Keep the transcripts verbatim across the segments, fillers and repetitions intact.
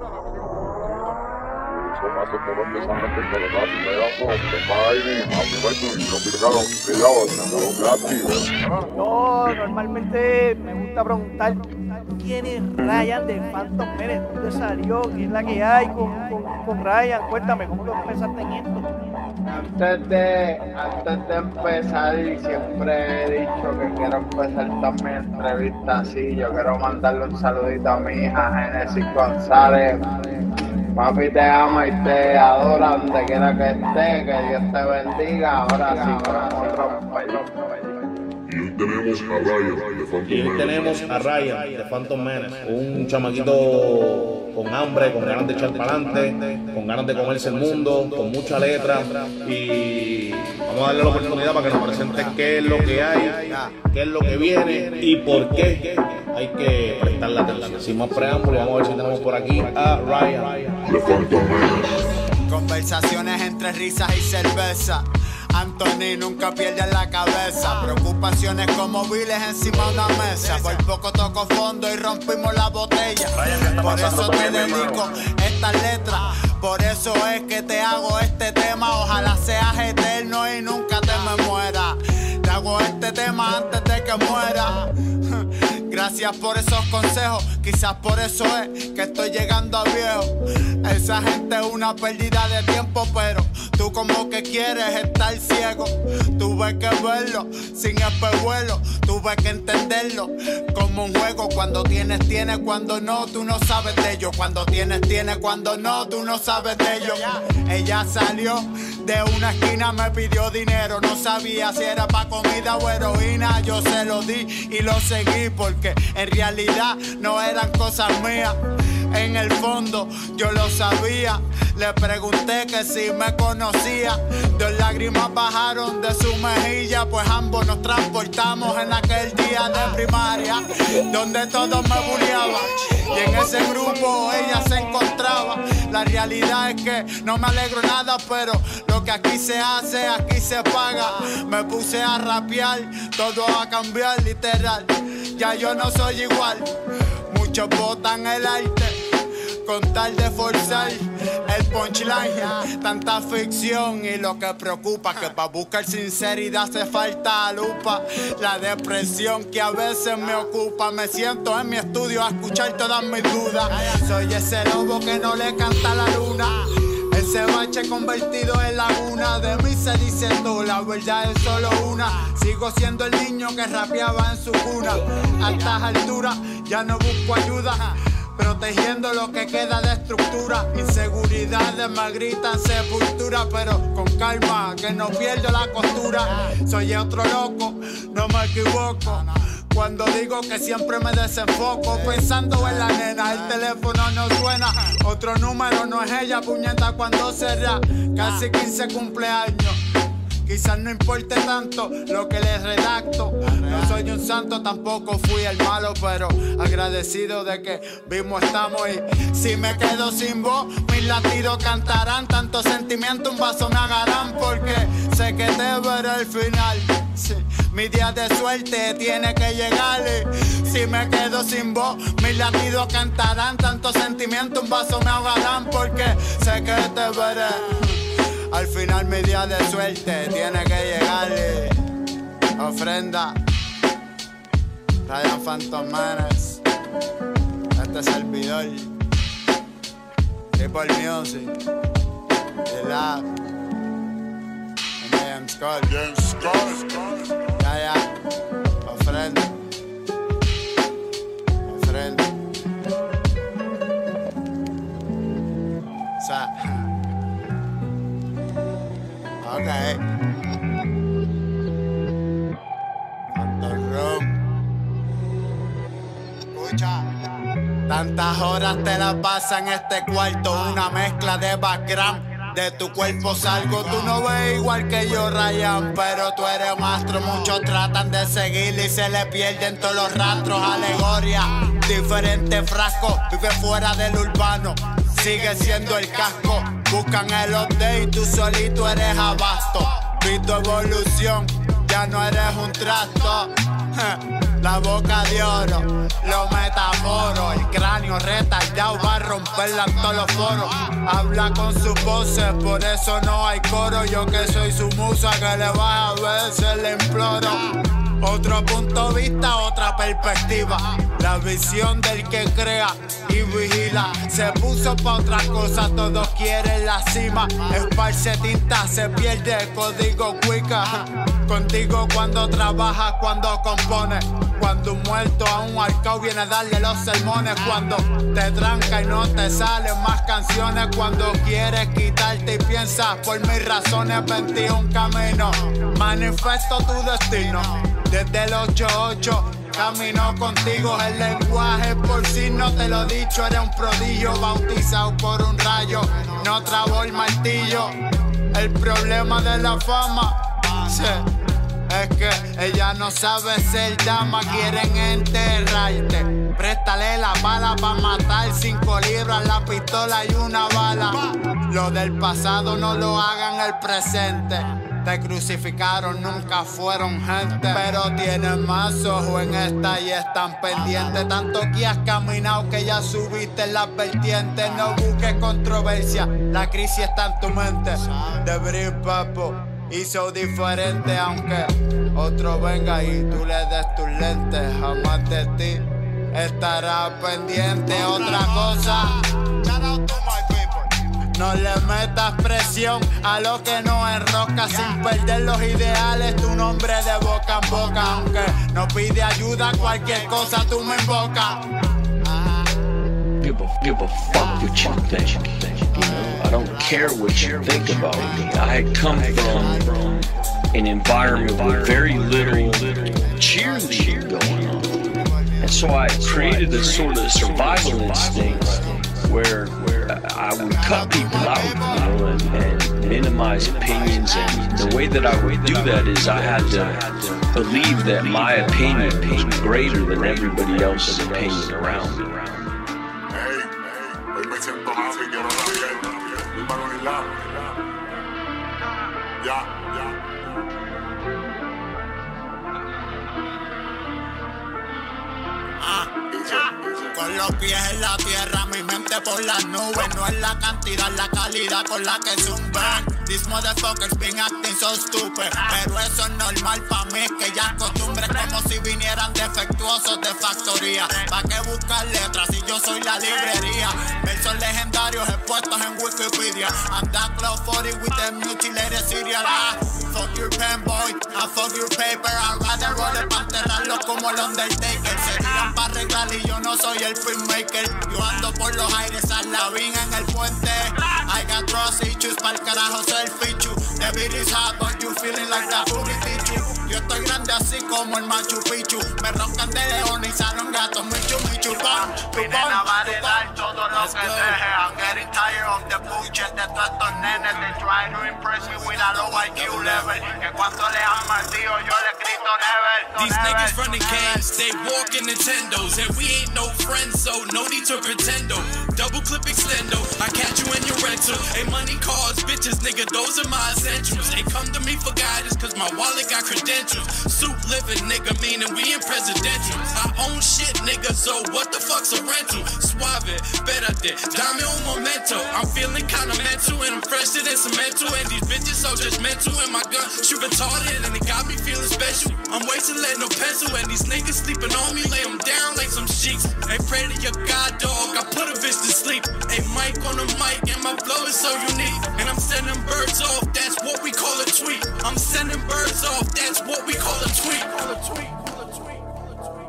No, normalmente me gusta preguntar quién es Ryan de Phantom Menace, ¿dónde salió? ¿Qué es la que hay con, con, con Ryan? Cuéntame, ¿cómo lo empezaste en esto? Antes de, antes de empezar, siempre he dicho que quiero empezar también entrevista así. Yo quiero mandarle un saludito a mi hija Genesis González. Papi te ama y te adora donde quiera que esté, que Dios te bendiga. Ahora sí, con otro país. Y hoy tenemos a Ryan de Phantom Menace, un chamaquito con hambre, con ganas de echar para adelante, con ganas de comerse el mundo, con mucha letra, y vamos a darle la oportunidad para que nos presente qué es lo que hay, qué es lo que viene y por qué hay que prestar la atención. Sin más preámbulos, vamos a ver si tenemos por aquí a Ryan de Phantom Menace. Conversaciones entre risas y cerveza. Anthony nunca pierde la cabeza. Preocupaciones como viles encima de una mesa. Por poco toco fondo y rompimos la botella. Por eso te dedico estas letras. Por eso es que te hago este tema. Ojalá seas eterno y nunca te me mueras. Te hago este tema antes de que muera. Gracias por esos consejos, quizás por eso es que estoy llegando a viejo. Esa gente es una pérdida de tiempo, pero tú como que quieres estar ciego. Tuve que verlo sin espejuelo, tuve que entenderlo como un juego. Cuando tienes, tienes, cuando no, tú no sabes de ello. Cuando tienes, tienes, cuando no, tú no sabes de ello. Ella salió de una esquina, me pidió dinero, no sabía si era pa' comida o heroína. Yo se lo di y lo seguí porque en realidad no eran cosas mías. En el fondo yo lo sabía. Le pregunté que si me conocía. Dos lágrimas bajaron de su mejilla, pues ambos nos transportamos en aquel día de primaria, donde todos me bulleaban. Y en ese grupo ella se encontraba. La realidad es que no me alegro nada, pero lo que aquí se hace, aquí se paga. Me puse a rapear, todo a cambiar literal. Ya yo no soy igual. Muchos botan el arte con tal de forzar el punchline. Tanta ficción y lo que preocupa que para buscar sinceridad hace falta lupa. La depresión que a veces me ocupa. Me siento en mi estudio a escuchar todas mis dudas. Soy ese lobo que no le canta a la luna. Ese bache convertido en laguna. De mí se dice todo, la verdad es solo una. Sigo siendo el niño que rapeaba en su cuna. A estas alturas ya no busco ayuda, protegiendo lo que queda de estructura. Inseguridades me gritan sepultura, pero con calma, que no pierdo la costura. Soy otro loco, no me equivoco cuando digo que siempre me desenfoco, pensando en la nena. El teléfono no suena, otro número no es ella, puñeta cuando será. Casi quince cumpleaños. Quizás no importe tanto lo que les redacto. No soy un santo, tampoco fui el malo, pero agradecido de que vimos estamos. Y si me quedo sin voz, mis latidos cantarán. Tanto sentimiento, un vaso me agarrarán, porque sé que te veré al final. Sí, mi día de suerte tiene que llegar. Y si me quedo sin voz, mis latidos cantarán. Tanto sentimiento, un vaso me ahogarán, porque sé que te veré. Al final mi día de suerte tiene que llegarle. Ofrenda Ryan Phantom Menace. Este servidor Triple Music The Lab James Scott James Scott Ya ya Ofrenda Ofrenda O sea, ok. Phantom Room. Escucha. Tantas horas te la pasas en este cuarto. Una mezcla de background. De tu cuerpo salgo. Tú no ves igual que yo, Ryan, pero tú eres un astro. Muchos tratan de seguirle y se le pierden todos los rastros. Alegoria, diferentes frascos. Vive fuera del urbano. Sigue siendo el casco. Buscan el update y tú solito eres abasto. Vi tu evolución, ya no eres un trasto. La boca de oro, lo metamoro. El cráneo retardado va a romper verla en todos los foros. Habla con sus voces, por eso no hay coro. Yo que soy su musa, que le va a ver, se le imploro. Otro punto de vista, otra perspectiva. La visión del que crea y vigila. Se puso pa' otra cosa, todos quieren la cima. Esparce tinta, se pierde el código Wicca. Contigo cuando trabajas, cuando compones. Cuando un muerto a un arcao viene a darle los sermones. Cuando te tranca y no te salen más canciones. Cuando quieres quitarte y piensas por mis razones. veintiún caminos, manifiesto tu destino. Desde el ocho ocho camino contigo, el lenguaje por si no te lo he dicho. Eres un prodigio bautizado por un rayo, no trabó el martillo. El problema de la fama, sí, es que ella no sabe ser dama. Quieren enterrarte, préstale la bala pa' matar. Cinco libras, la pistola y una bala. Lo del pasado no lo hagan el presente. Te crucificaron, nunca fueron gente. Pero tienen más ojos en esta y están pendientes. Tanto que has caminado que ya subiste en las vertientes. No busques controversia, la crisis está en tu mente. The Brit Papo hizo diferente, aunque otro venga y tú le des tus lentes. Jamás de ti estará pendiente. Otra cosa, no le metas presión a lo que no enrosca. Sin perder los ideales, tu nombre de boca en boca. Aunque no pide ayuda, cualquier cosa tú me invocas. Give a, give a fuck what you think, you know? I don't care what you think about me. I had come from an environment with very little cheerleading going on. And so I created a sort of survival instinct where I would cut people out, you know, and, and minimize opinions. And the way that I would do that is I had to believe that my opinion was greater than everybody else's opinion around me. Con los pies en la tierra, mi mente por las nubes. No es la cantidad, la calidad con la que zumban. These motherfuckers been acting so stupid. Pero eso es normal pa' mí, es que ya es costumbre. Como si vinieran defectuosos de factoría. ¿Pa' qué buscar letras si yo soy la librería? Versos legendarios expuestos en Wikipedia. I'm that Club forty with the mutilated serial. Ah, fuck your pen boy, I fuck your paper. I'd rather roll it pa' enterrarlos como el Undertaker. Se tiran pa' arreglar y yo no soy el filmmaker. Yo ando por los aires, a la vina en el puente. I got trust issues, pa'l carajo soy el fichu. The beat is hot, but you feeling like that booty teachu. Yo estoy grande así como el Machu Picchu. Me roncan de león y salen gatos, michu, michu, pam. Vine a validar todo lo que deje. I'm getting tired of the bullshit de todos estos nenes. They try to impress me with a low I Q level. Que cuando le han martillo yo le grito never. These niggas running games, they walking Nintendos. And we ain't no friends, so no need to pretendo. Double clip extendo, I catch you in your rental. Hey, money, cars, bitches, nigga, those are my essentials. They come to me for guidance, cause my wallet got credentials. Suit living, nigga, meaning we in presidential. I own shit, nigga, so what the fuck's a rental? Suave, espérate, dame un momento. I'm feeling kinda mental, and I'm fresher than cemento. And these bitches so judgmental, and my gun shoot retarded, and it got me feeling special. I'm wasting lead, no pencil, and these niggas sleeping on me, lay them down like some sheets. Hey, pray to your God, dog, I put a bitch to sleep. Hey, mic on the mic, and my flow is so unique. And I'm sending birds off, that's what we call a tweet. I'm sending birds off, that's what we call a tweet. Call a tweet, call a tweet, call a tweet.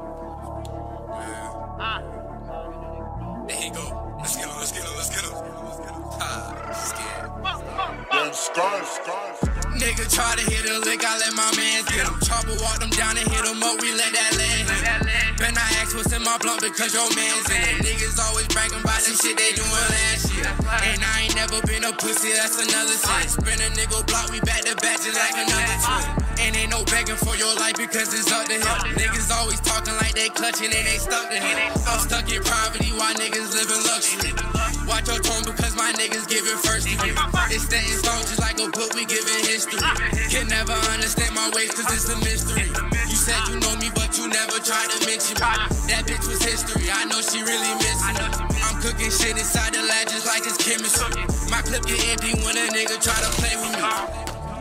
Ah. There you go. Let's get him, let's get him, let's get him. Ah, scared. Them scars, scars. Nigga try to hit a lick, I let my mans get him. Chopper walk them down and hit him up, we let that land hit him. Ben I ask what's in my blunt because your man's in it. Niggas always bragging about some shit they doing last year. And I ain't never been a pussy, that's another sin. Spin a nigga block, we back to back just like another twin. And ain't no begging for your life because it's up to him. Niggas always talking like they clutching and they stuck to him. I'm stuck in poverty while niggas live in luxury. Watch your tone because my niggas giving first to you. It's set in stone just like a book we giving history. Can never understand my ways cause it's a mystery. You said you know me but you never tried to mention me. That bitch was history, I know she really missing me. I'm cooking Cooking shit inside the lab just like it's chemistry. My clip get empty when a nigga try to play with me.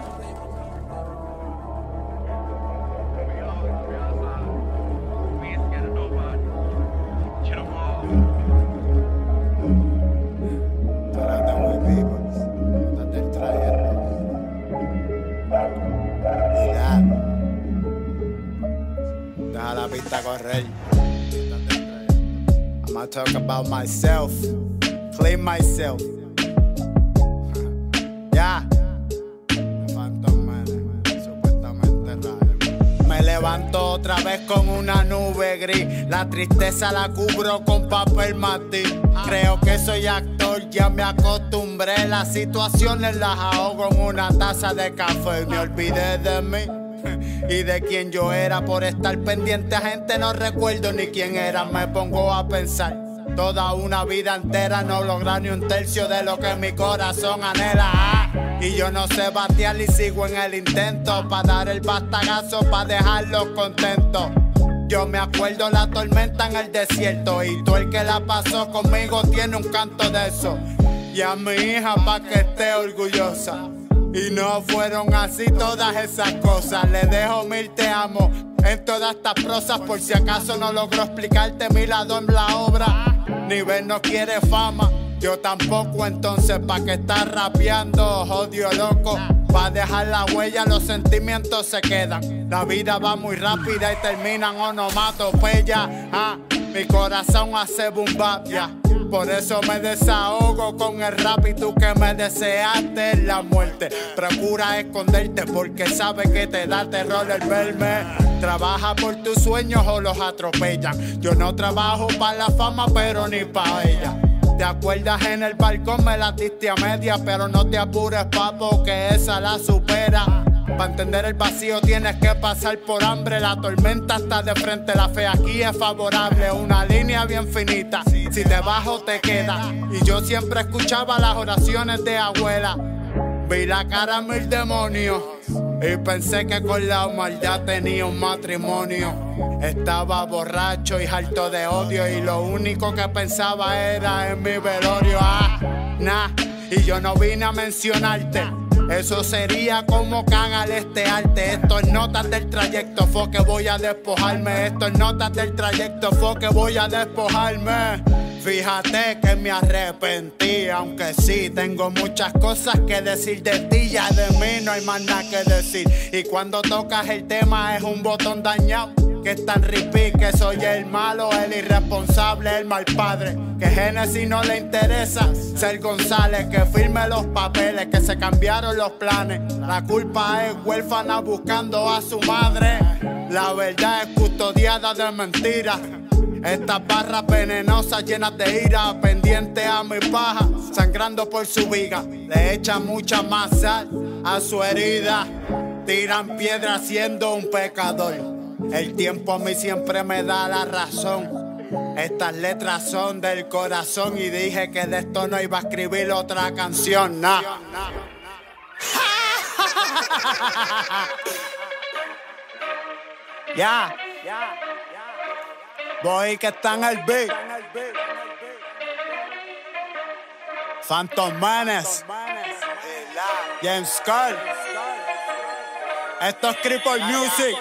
Deja la pista correr. I'ma talk about myself, clean myself. Ya. Phantom Menace, supuestamente raro. Me levanto otra vez con una nube gris. La tristeza la cubro con papel matiz. Creo que soy actor, ya me acostumbré. Las situaciones las ahogo en una taza de café. Me olvidé de mí y de quién yo era. Por estar pendiente a gente no recuerdo ni quién era. Me pongo a pensar, toda una vida entera no lograr ni un tercio de lo que mi corazón anhela. Ah, y yo no sé batear y sigo en el intento pa' dar el bastagazo, pa' dejarlos contentos. Yo me acuerdo la tormenta en el desierto y tú el que la pasó conmigo tiene un canto de eso. Y a mi hija pa' que esté orgullosa. Y no fueron así todas esas cosas. Le dejo mil te amo en todas estas prosas. Por si acaso no logro explicarte mi lado en la obra. Nivel no quiere fama, yo tampoco. Entonces pa' que estás rapeando, odio loco. Pa' dejar la huella los sentimientos se quedan. La vida va muy rápida y terminan onomatopeya. Ah, mi corazón hace boom bap, ya. Por eso me desahogo con el rap y tú que me deseaste la muerte. Procura esconderte porque sabes que te da terror el verme. Trabaja por tus sueños o los atropellan. Yo no trabajo para la fama pero ni para ella. ¿Te acuerdas en el balcón me la diste a media? Pero no te apures papo que esa la supera. Pa' entender el vacío tienes que pasar por hambre. La tormenta está de frente, la fe aquí es favorable. Una línea bien finita, si te bajo te queda. Y yo siempre escuchaba las oraciones de abuela. Vi la cara a mil demonios y pensé que con la maldad tenía un matrimonio. Estaba borracho y harto de odio y lo único que pensaba era en mi velorio. Ah, nah, y yo no vine a mencionarte. Eso sería como can al este arte. Esto es notas del trayecto, fue que voy a despojarme. Esto es notas del trayecto, fue que voy a despojarme. Fíjate que me arrepentí, aunque sí tengo muchas cosas que decir de ti. Ya de mí no hay más nada que decir. Y cuando tocas el tema es un botón dañado. Que es tan repeat que soy el malo, el irresponsable, el mal padre. Que Genesis no le interesa ser González. Que firme los papeles, que se cambiaron los planes. La culpa es huérfana buscando a su madre. La verdad es custodiada de mentiras. Estas barras venenosas llenas de ira, pendiente a mi paja, sangrando por su viga. Le echan mucha más sal a su herida. Tiran piedra siendo un pecador. El tiempo a mí siempre me da la razón. Estas letras son del corazón y dije que de esto no iba a escribir otra canción, nah. Ya, voy que está en el beat. Phantom Menace, James Skull. Esto es Cripple Music.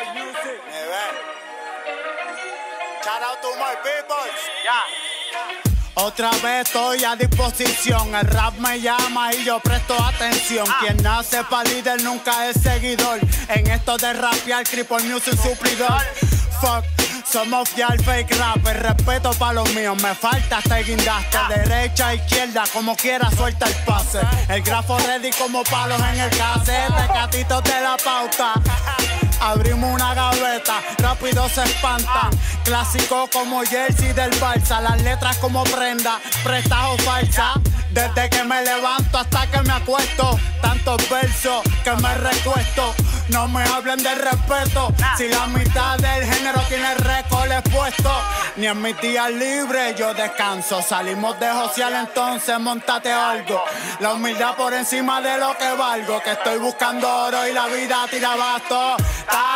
Shout out to my people. Yeah. Otra vez estoy a disposición. El rap me llama y yo presto atención. Ah. Quien nace pa' líder nunca es seguidor. En esto de rapear, Cripple Music suplidor. Fuck. Somos ya el fake rapper, respeto pa' los míos, me falta hasta el guindaste. Derecha, izquierda, como quiera suelta el pase. El grafo ready como palos en el casete, gatitos de la pauta. Abrimos una gaveta, rápido se espantan. Clásico como jersey del Barça, las letras como prenda, prestas o falsa. Desde que me levanto hasta que me acuesto, tantos versos que me recuesto. No me hablen de respeto, si la mitad del género tiene récord expuesto. Ni en mis días libres yo descanso. Salimos de josear, entonces montate algo. La humildad por encima de lo que valgo. Que estoy buscando oro y la vida tira basto. Tal,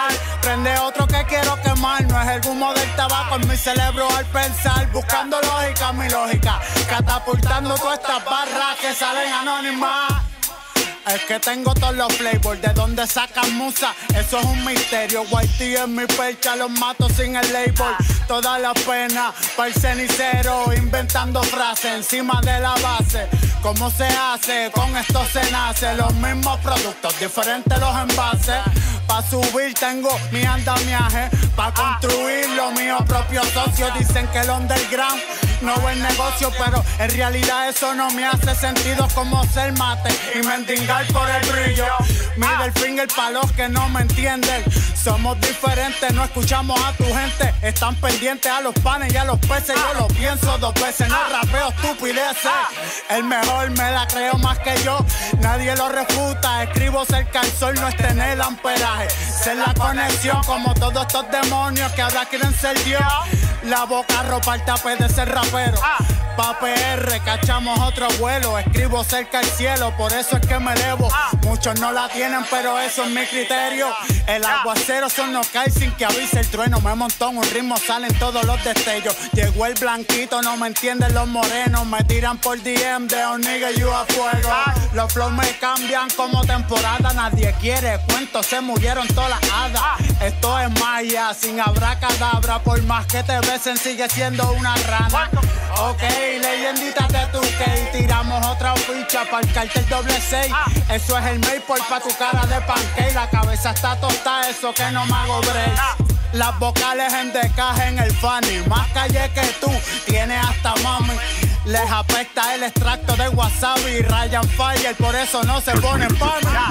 Prende otro que quiero quemar. No es el humo del tabaco en mi cerebro al pensar. Buscando lógica, mi lógica. Catapultando todas estas barras que salen anónimas. Es que tengo todos los flavors, de dónde sacan musa, eso es un misterio. Whitey en mi percha, los mato sin el label. Toda la pena para el cenicero, inventando frases encima de la base. ¿Cómo se hace? Con esto se nace. Los mismos productos, diferentes los envases. Pa' subir tengo mi andamiaje, pa' construir lo mío propio socio. Dicen que el underground no es negocio, pero en realidad eso no me hace sentido. Como ser mate y mendigar por el brillo. Middle finger pa' los que no me entienden. Somos diferentes, no escuchamos a tu gente. Están pendientes a los panes y a los peces. Yo lo pienso dos veces, no rapeo estupideces. El mejor me la creo más que yo, nadie lo refuta. Escribo cerca al sol, no es tener el amperaje. Ser la conexión como todos estos demonios que ahora quieren ser Dios. La boca ropa el tape de ser rapero. Pa' P R cachamos otro vuelo. Escribo cerca al cielo, por eso es que me elevo. Muchos no la tienen, pero eso es mi criterio. El aguacero son no cae sin que avise el trueno. Me montó en un ritmo, salen todos los destellos. Llegó el blanquito, no me entienden los morenos. Me tiran por D M de un nigga you a fuego. Los flows me cambian como temporada. Nadie quiere cuentos, se murieron todas las hadas. Esto es Maya, sin abracadabra. Por más que te besen, sigue siendo una rana. Ok, leyenditas de tu que tiramos otra ficha para el cartel doble seis. Eso es el maple pa' tu cara de pancake. La cabeza está tostada, eso que no me hago break. Las vocales en decaje en el funny. Más calle que tú, tienes hasta mami. Les apesta el extracto de wasabi. Ryan Fire, por eso no se ponen pana.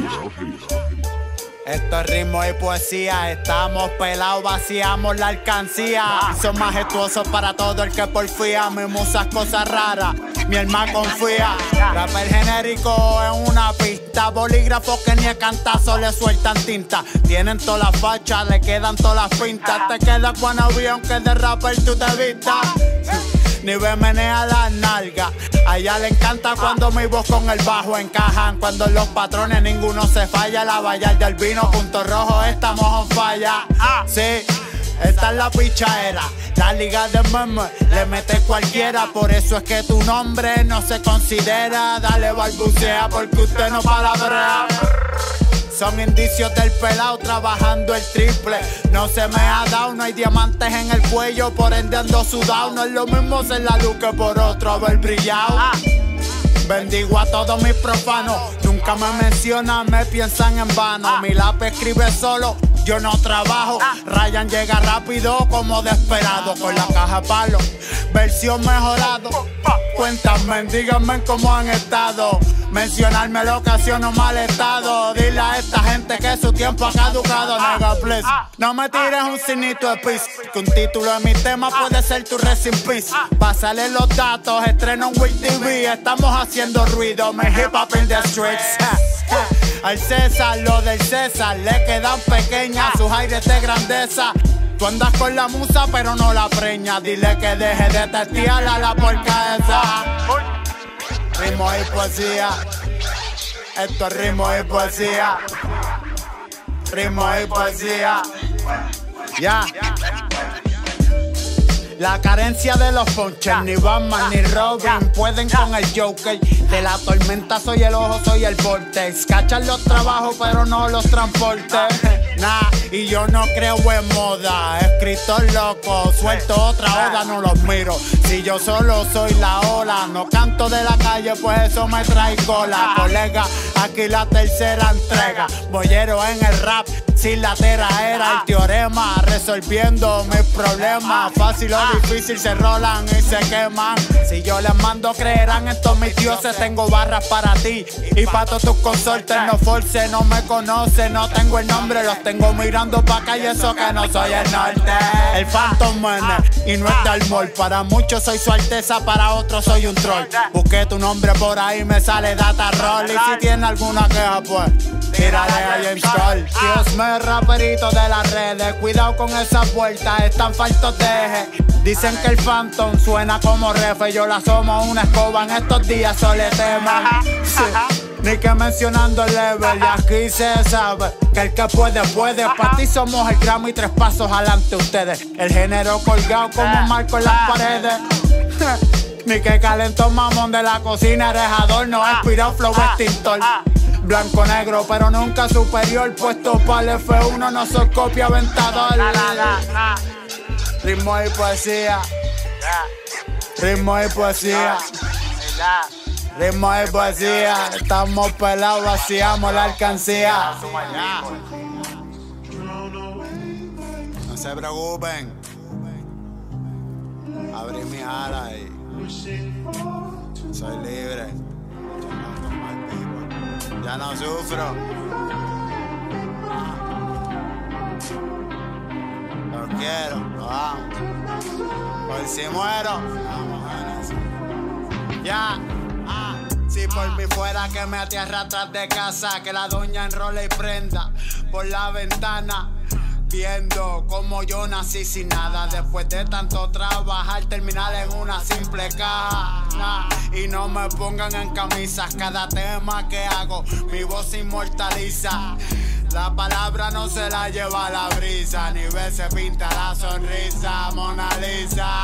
Esto es ritmo y poesía, estamos pelados, vaciamos la alcancía. Son majestuosos para todo el que porfía. Mi musa es cosa rara, mi hermano confía. Rapper genérico en una pista, bolígrafos que ni a cantazo le sueltan tinta. Tienen todas las fachas, le quedan todas las pintas. Te quedas wannabe aunque de rapper tú te vistas. Ni ve menea la nalga. A ella le encanta cuando mi voz con el bajo encajan. Cuando los patrones ninguno se falla. La vallar del vino, punto rojo, estamos on falla. Sí, esta es la pichadera. La liga de meme le mete cualquiera. Por eso es que tu nombre no se considera. Dale balbucea porque usted no palabrea. Son indicios del pelao trabajando el triple. No se me ha dado, no hay diamantes en el cuello, por ende ando sudado. No es lo mismo ser la luz que por otro haber brillado. Bendigo a todos mis profanos, nunca me mencionan, me piensan en vano. Mi lápiz escribe solo, yo no trabajo. Ryan llega rápido como desesperado con la caja palo, versión mejorado. Cuéntame, díganme cómo han estado. Mencionarme lo ocasiona mal estado. Dile a esta gente que su tiempo ha caducado. Nega, please, no me tires un signito de peace, que un título de mi tema puede ser tu rest in peace. Pásale los datos, estreno en Wii T V. Estamos haciendo ruido, me hip hop in the streets. Al César, lo del César, le quedan pequeñas sus aires de grandeza. Tú andas con la musa pero no la preña. Dile que deje de testear a la porca esa. Ritmo y poesía. Esto es ritmo y poesía. Ritmo y poesía. Ya. La carencia de los ponches, ni Batman ni Robin pueden con el Joker. De la tormenta soy el ojo, soy el vortex. Cachan los trabajos pero no los transportes. Nah, y yo no creo en moda. Escritor loco, suelto otra oda, no los miro. Si yo solo soy la ola, no canto de la calle, pues eso me trae cola. Colega, aquí la tercera entrega. Boyero en el rap, sin la tera era el teorema. Resolviendo mis problemas, fácil o difícil se rolan y se queman. Si yo les mando creerán en todos mis dioses. Tengo barras para ti y para todos tus consortes. No force, no me conoce, no tengo el nombre. Los tengo mirando pa' acá y eso que no soy el norte. El Phantom Man y no es Dalmor. Para muchos soy su alteza, para otros soy un troll. Busqué tu nombre por ahí, me sale data roll. Y si tiene alguna queja pues tírale a James Cole. Dios me raperito de las redes, cuidado con esas puertas, están faltos de eje. Dicen que el Phantom suena como refe, yo la asomo una escoba en estos días soletema. Sí. Ni que mencionando el level, y aquí se sabe que el que puede, puede. Pa' ti somos el gramo y tres pasos adelante ustedes. El género colgado como un marco en las paredes. Ni que calentó mamón de la cocina, eres adorno, inspirado flow extintor. Blanco negro, pero nunca superior. Puesto para el F uno, no soy copia aventador. Ritmo y poesía. Ritmo y poesía. Ritmo y poesía. Estamos pelados, vaciamos la alcancía. No se preocupen. Abrí mi ala y soy libre. Ya no sufro. Lo quiero, lo amo. Por si muero, vamos a eso. Ya. Ah. Si por mí fuera que me atierra atrás de casa, que la doña enrola y prenda por la ventana. Viendo como yo nací sin nada, después de tanto trabajar, terminar en una simple caja. Nah, y no me pongan en camisas, cada tema que hago, mi voz se inmortaliza. La palabra no se la lleva la brisa, ni veces pinta la sonrisa, Mona Lisa.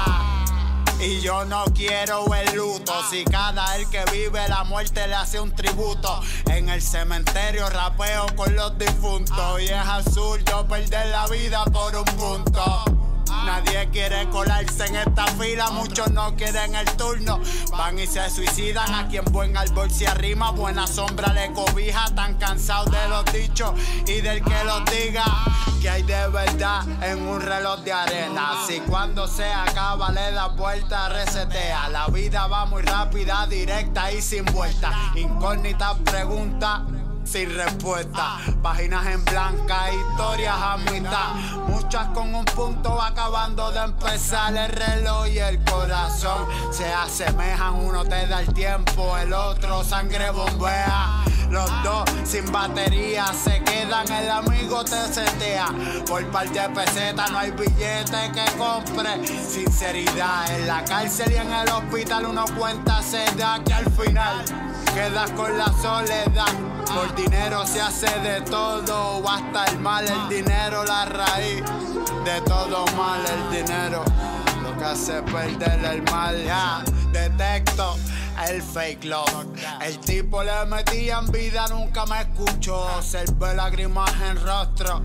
Y yo no quiero el luto, si cada el que vive la muerte le hace un tributo. En el cementerio rapeo con los difuntos, y es absurdo perder la vida por un punto. Nadie quiere colarse en esta fila, muchos no quieren el turno. Van y se suicidan, a quien buen árbol se arrima, buena sombra le cobija. Tan cansados de los dichos y del que los diga. Que hay de verdad en un reloj de arena. Si cuando se acaba le da vuelta, resetea. La vida va muy rápida, directa y sin vuelta. Incógnitas preguntas sin respuesta, páginas en blanca, historias a mitad, muchas con un punto acabando de empezar. El reloj y el corazón se asemejan, uno te da el tiempo, el otro sangre bombea. Los dos sin batería se quedan, el amigo te setea. Por par de pesetas no hay billete que compre. Sinceridad en la cárcel y en el hospital uno cuenta se da, que al final quedas con la soledad. Por dinero se hace de todo, o hasta el mal. El dinero la raíz de todo mal. El dinero lo que hace perder el mal. Ya detecto el fake love. El tipo le metía en vida, nunca me escuchó. Observé lágrimas en rostro.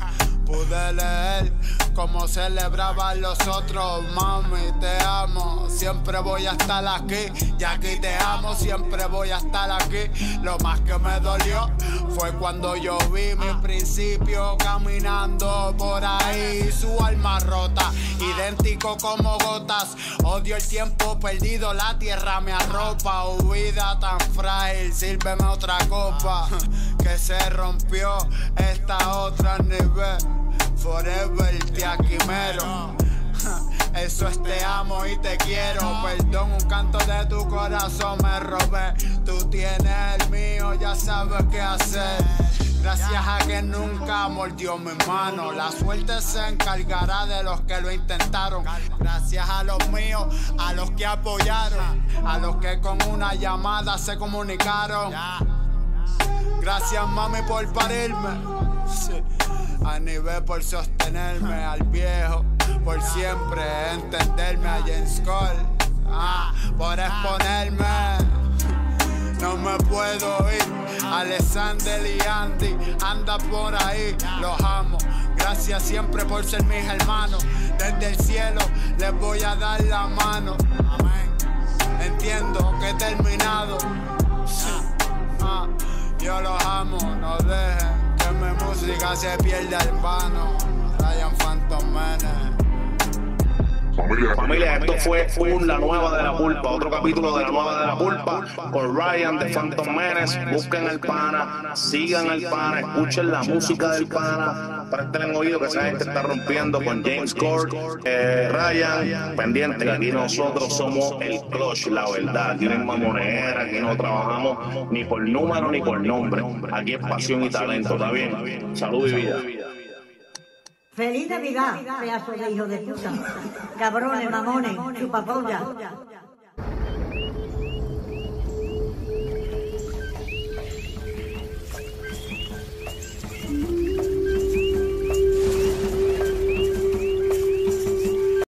Pude leer cómo celebraban los otros. Mami, te amo, siempre voy a estar aquí. Y aquí te amo, siempre voy a estar aquí. Lo más que me dolió fue cuando yo vi mi principio caminando por ahí. Su alma rota, idéntico como gotas. Odio el tiempo perdido, la tierra me arropa. Oh, vida tan frágil, sírveme otra copa. Que se rompió esta otra nivel. Forever te aquimero. Eso es te amo y te quiero. Perdón, un canto de tu corazón me robé. Tú tienes el mío, ya sabes qué hacer. Gracias a que nunca mordió mi mano. La suerte se encargará de los que lo intentaron. Gracias a los míos, a los que apoyaron, a los que con una llamada se comunicaron. Gracias mami por parirme, sí. A nivel por sostenerme, al viejo por siempre entenderme, a James Cole ah, por exponerme. No me puedo ir, Alexander y Andy anda por ahí, los amo. Gracias siempre por ser mis hermanos. Desde el cielo les voy a dar la mano. Amén. Entiendo que he terminado. Sí. Ah, yo los amo, no dejen que mi música se pierda en vano. Ryan Phantom Menace. Familia, familia, esto fue un La Nueva de la Pulpa, otro capítulo de La Nueva de la Pulpa con Ryan de Phantom Menace. Busquen al pana, sigan al pana, escuchen la música del pana, presten oído que esa gente está rompiendo con James Cole. Eh, Ryan, pendiente, que aquí nosotros somos el clutch, la verdad. Aquí no hay mamonera, aquí no trabajamos ni por número ni por nombre. Aquí es pasión y talento, ¿está bien? Salud y vida. ¡Feliz Navidad, pedazo de hijo de puta! Cabrones, mamones, chupapolla.